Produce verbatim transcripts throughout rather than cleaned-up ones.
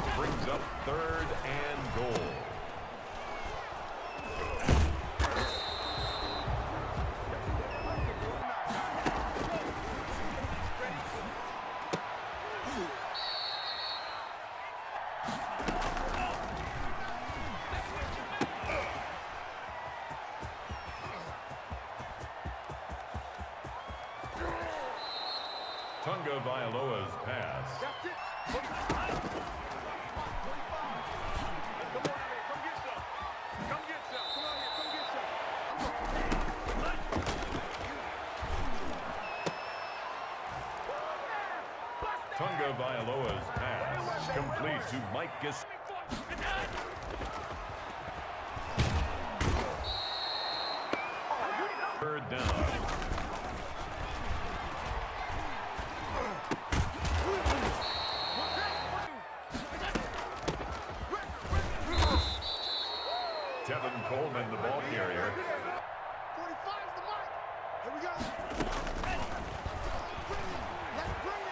brings up third and goal. Tunga Vailoa's pass. Tunga Vailoa's pass complete to Mike Gis. Third down. Tevin Coleman, the ball carrier. forty-five is the mark. Here we go. Let's bring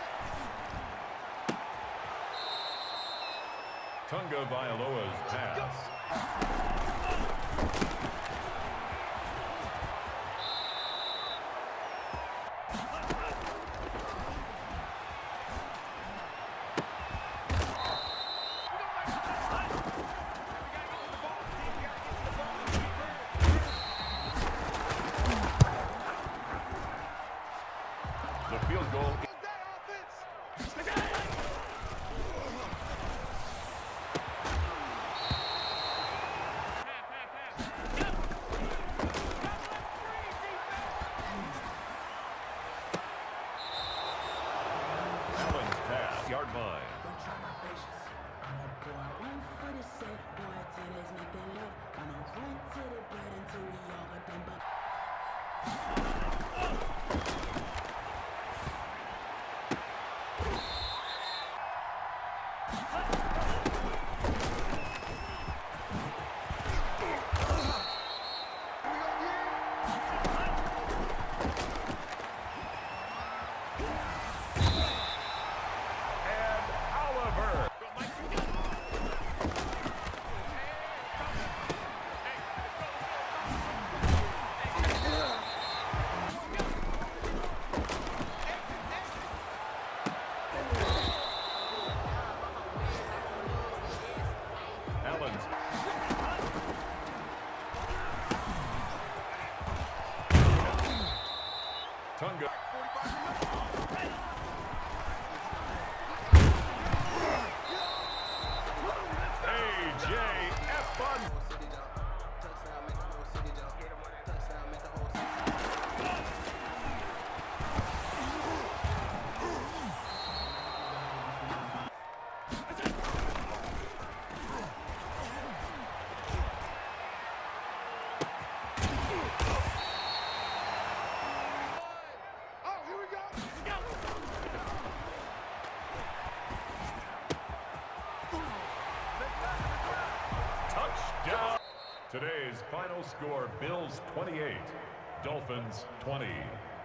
it. Tunga Vailoa's pass. The field goal. Allen's pass, yard line. Allen's Tunga. A J Efron. Touchdown. Today's final score, Bills twenty-eight, Dolphins twenty.